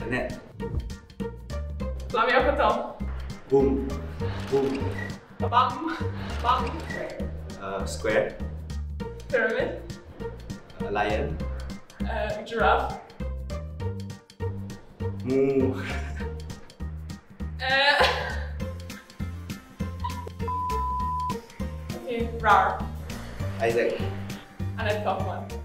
Net. Laat me ook vertellen. Boom. Boom. Bam. Bam. Square. Pyramid. Lion. Giraffe. Moo. Okay, raar. Isaac. En een tough one.